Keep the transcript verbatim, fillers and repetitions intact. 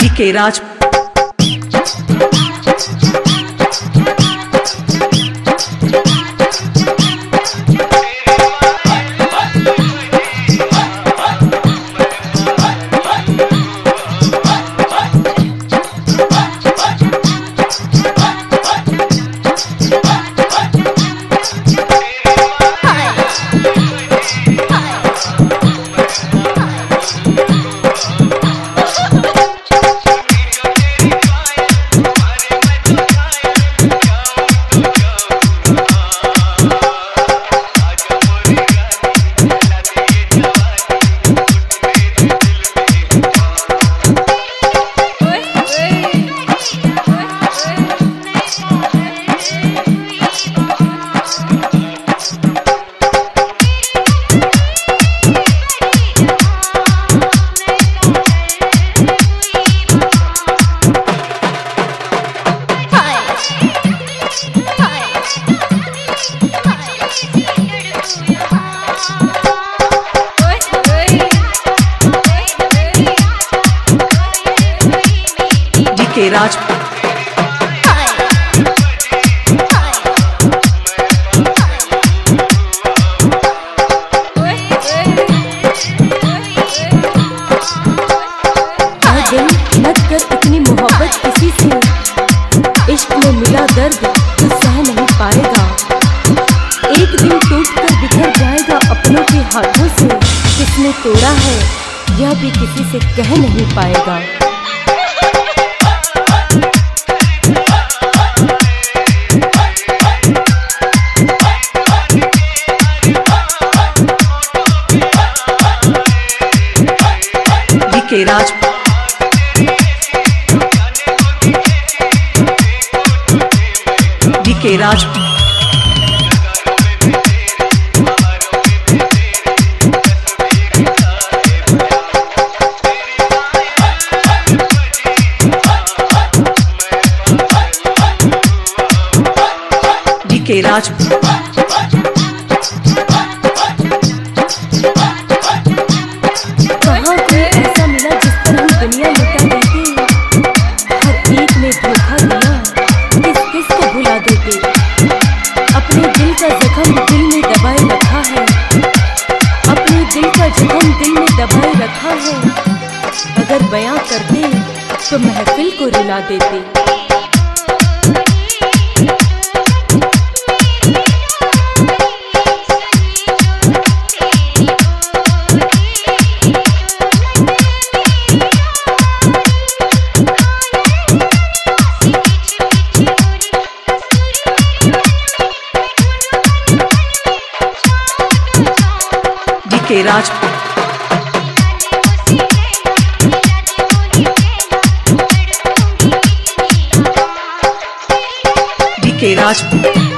DK Raj D K राज इतनी मोहब्बत किसी से, इश्क में मिला दर्द तो सह नहीं पाएगा। एक दिन टूट कर बिखर जाएगा अपनों के हाथों से। किसने तोड़ा है यह भी किसी से कह नहीं पाएगा। D K Raj D K Raj D K Raj कहाँ कोई ऐसा मिला जिस पर हम दुनिया लुटा देते। हर एक ने धोखा दिया, किस किस को भुला देते। अपने दिल का जख्म दिल में दबाए रखा है, अपने दिल का जख्म दिल में दबाए रखा है। अगर बयां करते तो महफिल को रुला देते। डीके राज डीके राज